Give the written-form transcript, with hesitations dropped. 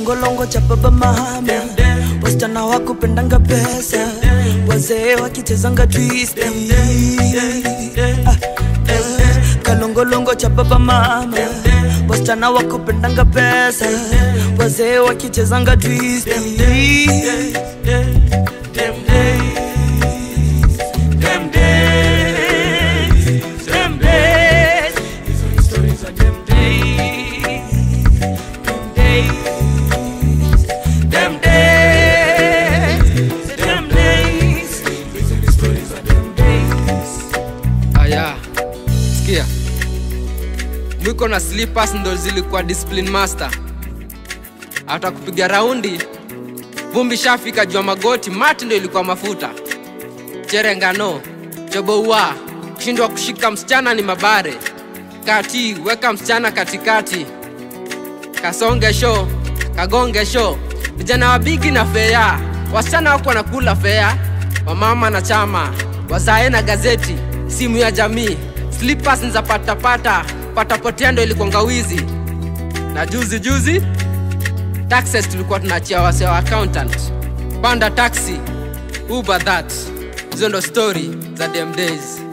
kalongolongo cha baba mama, wasichana wako pendanga pesa, wazee wakichezanga twist. Kalongolongo cha baba mama, wasichana wako pendanga pesa, wazee wakichezanga twist. Sikia, mwiko na slippers ndo zilikuwa discipline master. Hata kupiga raundi vumbi shafika jua magoti, mati ndo ilikuwa mafuta. Cherengano, choboua, kushindwa kushika msichana ni mabare. Kati, weka msichana katikati. Kasonge show, kagonge show. Vijana wabigi na fea, wasichana wako wanakula fea. Wamama na chama, wazae na gazeti, simu ya jamii. Slippers nza patapotea ndo ilikuwa ngawizi. Na juzi taxes tulikuwa tunachia wase wa accountant. Panda taxi, Uber that. Hizo ndo story za them days.